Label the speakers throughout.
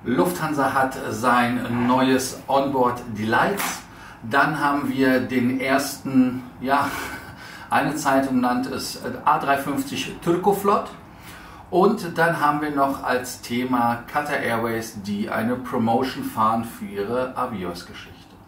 Speaker 1: Lufthansa hat sein neues Onboard Delights. Dann haben wir den ersten, ja, eine Zeitung nannte es A350 Turkoflot. Und dann haben wir noch als Thema Qatar Airways, die eine Promotion fahren für ihre Avios-Geschichte.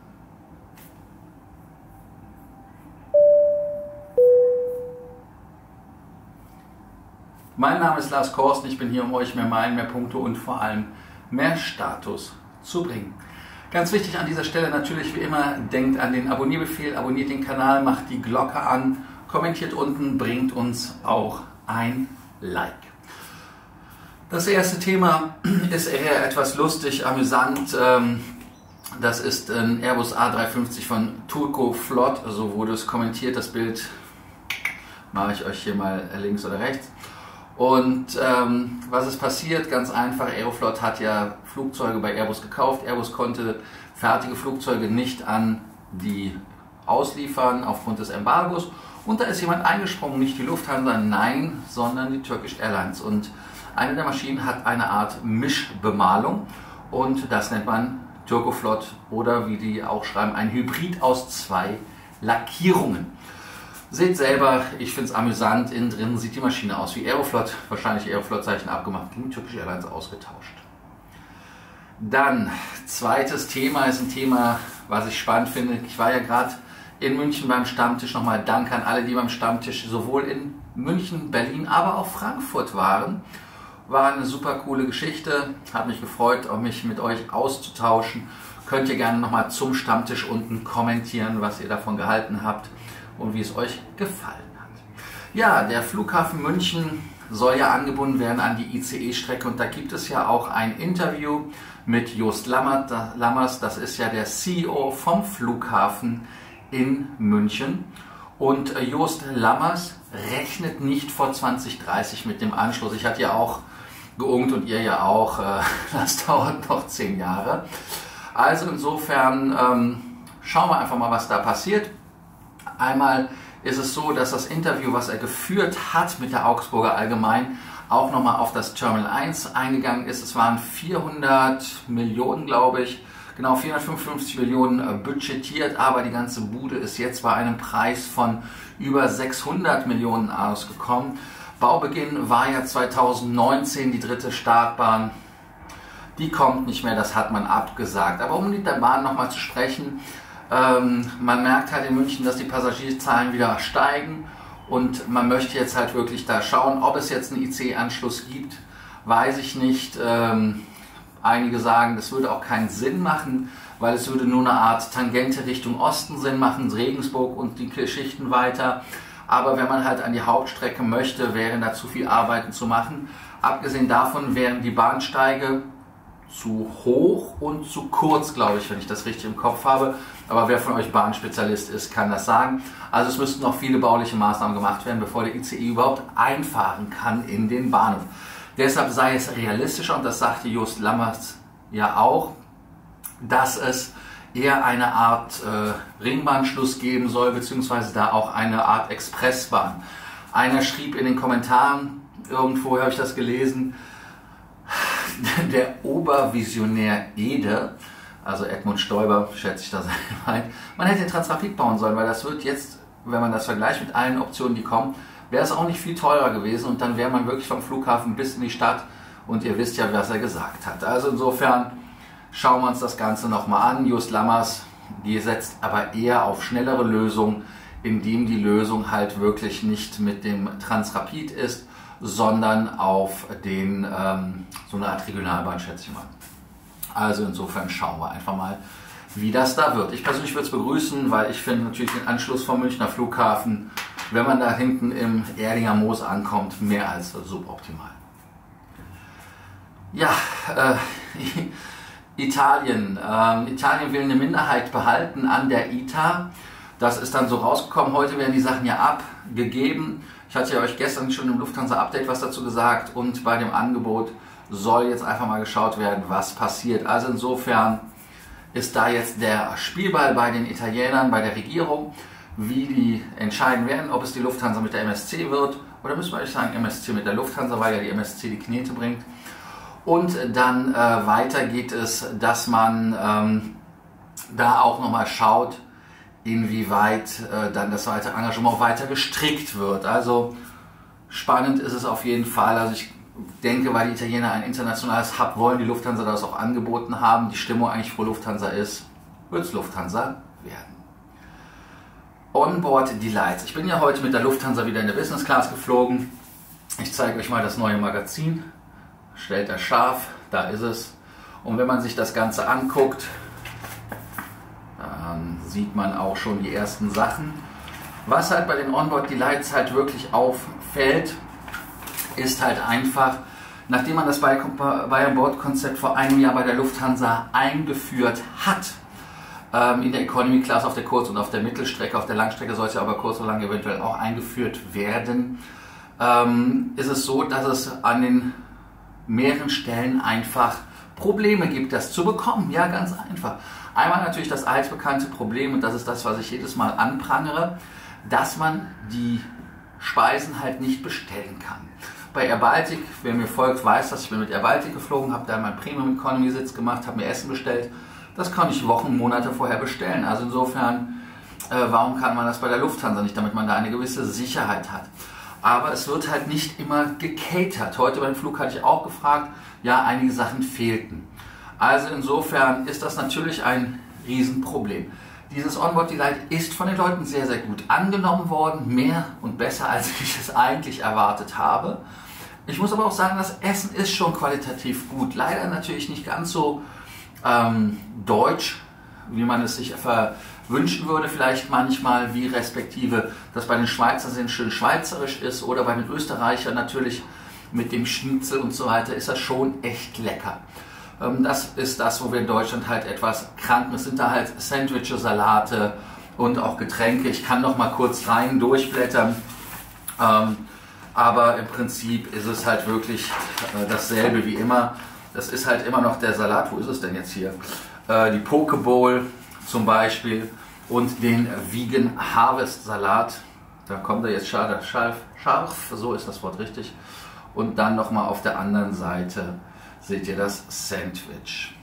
Speaker 1: Mein Name ist Lars Korsten, ich bin hier, um euch mehr Meilen, mehr Punkte und vor allem mehr Status zu bringen. Ganz wichtig an dieser Stelle natürlich wie immer, denkt an den Abonnierbefehl, abonniert den Kanal, macht die Glocke an, kommentiert unten, bringt uns auch ein Like. Das erste Thema ist eher etwas lustig, amüsant. Das ist ein Airbus A350 von Turkoflot, so wurde es kommentiert. Das Bild mache ich euch hier mal links oder rechts. Und was ist passiert? Ganz einfach, Aeroflot hat ja Flugzeuge bei Airbus gekauft. Airbus konnte fertige Flugzeuge nicht an die ausliefern aufgrund des Embargos. Und da ist jemand eingesprungen, nicht die Lufthansa, nein, sondern die Turkish Airlines. Und eine der Maschinen hat eine Art Mischbemalung und das nennt man Turkoflot oder wie die auch schreiben, ein Hybrid aus zwei Lackierungen. Seht selber, ich finde es amüsant, innen drin sieht die Maschine aus wie Aeroflot, wahrscheinlich Aeroflot-Zeichen abgemacht, gegen Turkish Airlines ausgetauscht. Dann, zweites Thema ist ein Thema, was ich spannend finde. Ich war ja gerade in München beim Stammtisch, nochmal Dank an alle, die beim Stammtisch sowohl in München, Berlin, aber auch Frankfurt waren. War eine super coole Geschichte, hat mich gefreut, auch mich mit euch auszutauschen. Könnt ihr gerne nochmal zum Stammtisch unten kommentieren, was ihr davon gehalten habt und wie es euch gefallen hat. Ja, der Flughafen München soll ja angebunden werden an die ICE-Strecke und da gibt es ja auch ein Interview mit Joost Lammers, das ist ja der CEO vom Flughafen in München. Und Joost Lammers rechnet nicht vor 2030 mit dem Anschluss. Ich hatte ja auch geungt und ihr ja auch, das dauert noch 10 Jahre. Also insofern schauen wir einfach mal, was da passiert. Einmal ist es so, dass das Interview, was er geführt hat mit der Augsburger Allgemein, auch nochmal auf das Terminal 1 eingegangen ist. Es waren 400 Millionen, glaube ich, genau 455 Millionen budgetiert, aber die ganze Bude ist jetzt bei einem Preis von über 600 Millionen ausgekommen. Baubeginn war ja 2019, die dritte Startbahn. Die kommt nicht mehr, das hat man abgesagt. Aber um mit der Bahn nochmal zu sprechen, man merkt halt in München, dass die Passagierzahlen wieder steigen und man möchte jetzt halt wirklich da schauen, ob es jetzt einen IC-Anschluss gibt, weiß ich nicht. Einige sagen, das würde auch keinen Sinn machen, weil es würde nur eine Art Tangente Richtung Osten Sinn machen, Regensburg und die Geschichten weiter. Aber wenn man halt an die Hauptstrecke möchte, wären da zu viel Arbeiten zu machen. Abgesehen davon wären die Bahnsteige zu hoch und zu kurz, glaube ich, wenn ich das richtig im Kopf habe. Aber wer von euch Bahnspezialist ist, kann das sagen. Also es müssten noch viele bauliche Maßnahmen gemacht werden, bevor der ICE überhaupt einfahren kann in den Bahnhof. Deshalb sei es realistischer, und das sagte Joost Lammers ja auch, dass es eher eine Art Ringbahnschluss geben soll, beziehungsweise da auch eine Art Expressbahn. Einer schrieb in den Kommentaren, irgendwo habe ich das gelesen, der Obervisionär Ede, also Edmund Stoiber, schätze ich das ein, man hätte den Transrapid bauen sollen, weil das wird jetzt, wenn man das vergleicht mit allen Optionen, die kommen, wäre es auch nicht viel teurer gewesen und dann wäre man wirklich vom Flughafen bis in die Stadt und ihr wisst ja, was er gesagt hat. Also insofern schauen wir uns das Ganze nochmal an. Joost Lammers, die setzt aber eher auf schnellere Lösungen, indem die Lösung halt wirklich nicht mit dem Transrapid ist, sondern auf den, so eine Art Regionalbahn, schätze ich mal. Also insofern schauen wir einfach mal, wie das da wird. Ich persönlich würde es begrüßen, weil ich finde natürlich den Anschluss vom Münchner Flughafen, wenn man da hinten im Erdinger Moos ankommt, mehr als suboptimal. Ja, Italien. Italien will eine Minderheit behalten an der ITA. Das ist dann so rausgekommen. Heute werden die Sachen ja abgegeben. Ich hatte ja euch gestern schon im Lufthansa-Update was dazu gesagt und bei dem Angebot soll jetzt einfach mal geschaut werden, was passiert. Also insofern ist da jetzt der Spielball bei den Italienern, bei der Regierung, wie die entscheiden werden, ob es die Lufthansa mit der MSC wird oder müssen wir euch sagen MSC mit der Lufthansa, weil ja die MSC die Knete bringt. Und dann weiter geht es, dass man da auch nochmal schaut, inwieweit dann das weitere Engagement weiter gestrickt wird. Also spannend ist es auf jeden Fall. Also ich denke, weil die Italiener ein internationales Hub wollen, die Lufthansa das auch angeboten haben, die Stimmung eigentlich für Lufthansa ist, wird es Lufthansa werden. Onboard Delights. Ich bin ja heute mit der Lufthansa wieder in der Business Class geflogen. Ich zeige euch mal das neue Magazin. Stellt er scharf, da ist es. Und wenn man sich das Ganze anguckt, dann sieht man auch schon die ersten Sachen. Was halt bei den Onboard Delights halt wirklich auffällt, ist halt einfach, nachdem man das Buy-on-Board-Konzept vor einem Jahr bei der Lufthansa eingeführt hat, in der Economy Class auf der Kurz- und auf der Mittelstrecke, auf der Langstrecke soll es ja aber kurz und lang eventuell auch eingeführt werden, ist es so, dass es an den mehreren Stellen einfach Probleme gibt, das zu bekommen. Ja, ganz einfach. Einmal natürlich das altbekannte Problem, und das ist das, was ich jedes Mal anprangere, dass man die Speisen halt nicht bestellen kann. Bei Air Baltic, wer mir folgt, weiß, dass ich mit Air Baltic geflogen habe, da meinen Premium Economy Sitz gemacht, habe mir Essen bestellt. Das kann ich Wochen, Monate vorher bestellen. Also insofern, warum kann man das bei der Lufthansa nicht, damit man da eine gewisse Sicherheit hat? Aber es wird halt nicht immer gecatert. Heute beim Flug hatte ich auch gefragt, ja, einige Sachen fehlten. Also insofern ist das natürlich ein Riesenproblem. Dieses Onboard Delight ist von den Leuten sehr, sehr gut angenommen worden, mehr und besser, als ich es eigentlich erwartet habe. Ich muss aber auch sagen, das Essen ist schon qualitativ gut. Leider natürlich nicht ganz so deutsch, wie man es sich wünschen würde, vielleicht manchmal, wie respektive das bei den Schweizern sehr schön schweizerisch ist, oder bei den Österreichern natürlich mit dem Schnitzel und so weiter, ist das schon echt lecker. Das ist das, wo wir in Deutschland halt etwas krank sind. Es sind da halt Sandwiches, Salate und auch Getränke. Ich kann noch mal kurz rein durchblättern, aber im Prinzip ist es halt wirklich dasselbe wie immer. Das ist halt immer noch der Salat. Wo ist es denn jetzt hier? Die Poke Bowl zum Beispiel und den Vegan Harvest Salat. Da kommt er jetzt scharf, so ist das Wort richtig. Und dann nochmal auf der anderen Seite seht ihr das Sandwich.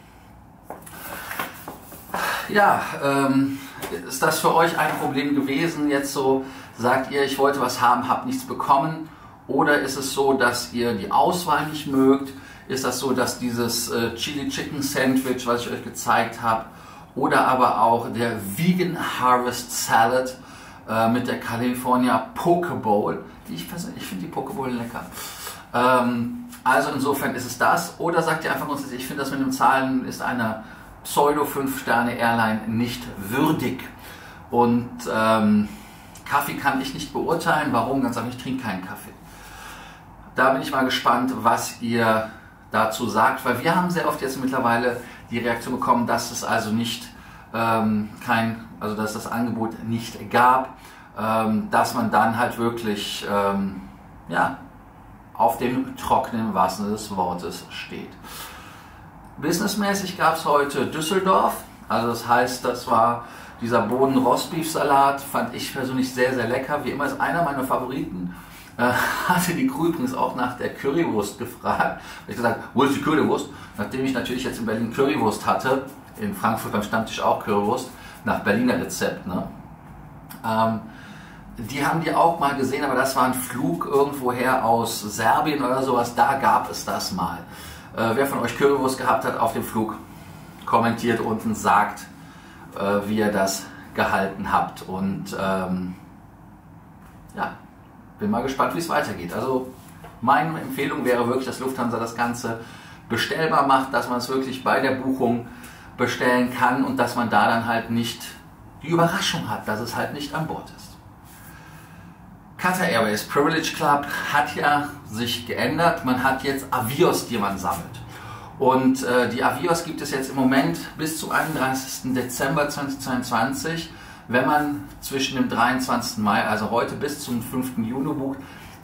Speaker 1: Ja, ist das für euch ein Problem gewesen? Jetzt so sagt ihr, ich wollte was haben, habe nichts bekommen. Oder ist es so, dass ihr die Auswahl nicht mögt? Ist das so, dass dieses Chili Chicken Sandwich, was ich euch gezeigt habe, oder aber auch der Vegan Harvest Salad mit der California Poke Bowl, ich finde die Poke Bowl lecker. Also insofern ist es das. Oder sagt ihr einfach grundsätzlich, ich finde das mit den Zahlen ist einer Pseudo-5-Sterne-Airline nicht würdig. Und Kaffee kann ich nicht beurteilen. Warum? Ganz einfach, ich trinke keinen Kaffee. Da bin ich mal gespannt, was ihr dazu sagt, weil wir haben sehr oft jetzt mittlerweile die Reaktion bekommen, dass es also nicht also dass das Angebot nicht gab, dass man dann halt wirklich ja, auf dem trockenen Wasser des Wortes steht. Businessmäßig gab es heute Düsseldorf, also das heißt, das war dieser Bohnen-Rostbeef-Salat, fand ich persönlich sehr, sehr lecker, wie immer ist einer meiner Favoriten. Hatte die Crew übrigens auch nach der Currywurst gefragt. Ich habe gesagt, wo ist die Currywurst? Nachdem ich natürlich jetzt in Berlin Currywurst hatte, in Frankfurt beim Stammtisch auch Currywurst, nach Berliner Rezept. Ne? Die haben die auch mal gesehen, aber das war ein Flug irgendwoher aus Serbien oder sowas, da gab es das mal. Wer von euch Currywurst gehabt hat auf dem Flug, kommentiert unten, sagt, wie ihr das gehalten habt. Und ja, bin mal gespannt, wie es weitergeht. Also meine Empfehlung wäre wirklich, dass Lufthansa das Ganze bestellbar macht, dass man es wirklich bei der Buchung bestellen kann und dass man da dann halt nicht die Überraschung hat, dass es halt nicht an Bord ist. Qatar Airways Privilege Club hat ja sich geändert. Man hat jetzt Avios, die man sammelt. Und die Avios gibt es jetzt im Moment bis zum 31. Dezember 2022. Wenn man zwischen dem 23. Mai, also heute, bis zum 5. Juni bucht,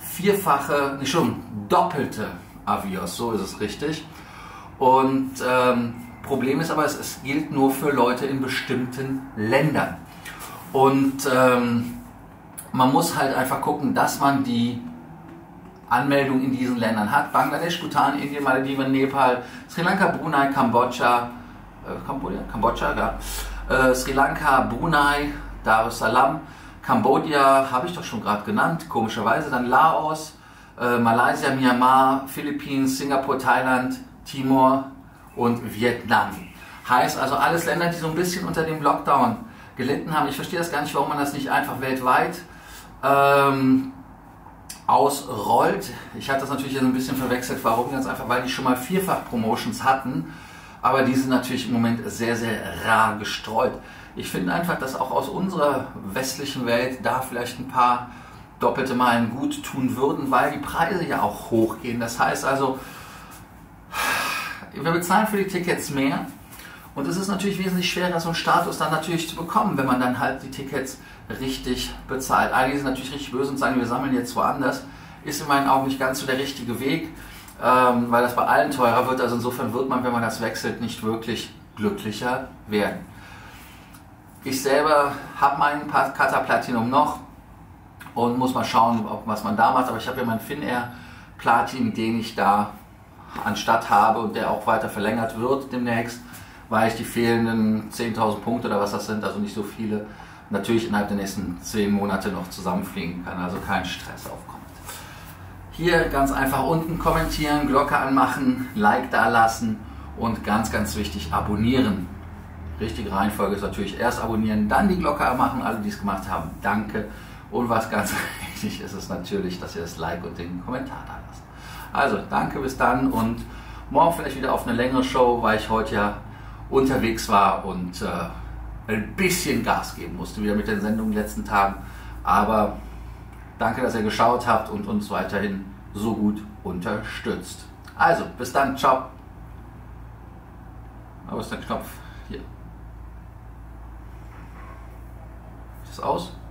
Speaker 1: doppelte Avios, so ist es richtig. Und Problem ist aber, es gilt nur für Leute in bestimmten Ländern. Und man muss halt einfach gucken, dass man die Anmeldung in diesen Ländern hat. Bangladesch, Bhutan, Indien, Malediven, Nepal, Sri Lanka, Brunei, Kambodscha, Sri Lanka, Brunei, Dar es Salaam, Kambodscha, habe ich doch schon gerade genannt, komischerweise, dann Laos, Malaysia, Myanmar, Philippinen, Singapur, Thailand, Timor und Vietnam. Heißt also alles Länder, die so ein bisschen unter dem Lockdown gelitten haben. Ich verstehe das gar nicht, warum man das nicht einfach weltweit ausrollt. Ich hatte das natürlich jetzt ein bisschen verwechselt. Warum? Ganz einfach, weil die schon mal Vierfach-Promotions hatten. Aber die sind natürlich im Moment sehr, sehr rar gestreut. Ich finde einfach, dass auch aus unserer westlichen Welt da vielleicht ein paar doppelte Meilen gut tun würden, weil die Preise ja auch hochgehen. Das heißt also, wir bezahlen für die Tickets mehr. Und es ist natürlich wesentlich schwerer, so einen Status dann natürlich zu bekommen, wenn man dann halt die Tickets richtig bezahlt. Einige sind natürlich richtig böse und sagen, wir sammeln jetzt woanders. Ist in meinen Augen nicht ganz so der richtige Weg, weil das bei allen teurer wird. Also insofern wird man, wenn man das wechselt, nicht wirklich glücklicher werden. Ich selber habe meinen Qatar Platinum noch und muss mal schauen, was man da macht. Aber ich habe ja meinen Finnair Platin, den ich da anstatt habe und der auch weiter verlängert wird demnächst, weil ich die fehlenden 10.000 Punkte oder was das sind, also nicht so viele, natürlich innerhalb der nächsten 10 Monate noch zusammenfliegen kann, also kein Stress aufkommt. Hier ganz einfach unten kommentieren, Glocke anmachen, Like da lassen und ganz, ganz wichtig, abonnieren. Richtige Reihenfolge ist natürlich erst abonnieren, dann die Glocke anmachen, alle die es gemacht haben, danke. Und was ganz wichtig ist, ist natürlich, dass ihr das Like und den Kommentar da lasst. Also danke, bis dann und morgen vielleicht wieder auf eine längere Show, weil ich heute ja unterwegs war und ein bisschen Gas geben musste, wieder mit den Sendungen in den letzten Tagen. Aber danke, dass ihr geschaut habt und uns weiterhin so gut unterstützt. Also, bis dann, ciao. Wo ist der Knopf? Hier. Ist das aus?